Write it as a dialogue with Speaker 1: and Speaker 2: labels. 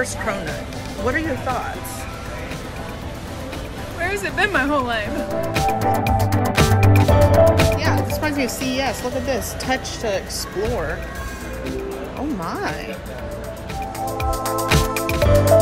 Speaker 1: Forest cronut. What are your thoughts?
Speaker 2: Where has it been my whole life?
Speaker 1: Yeah, this reminds me of CES. Look at this. Touch to explore. Oh my.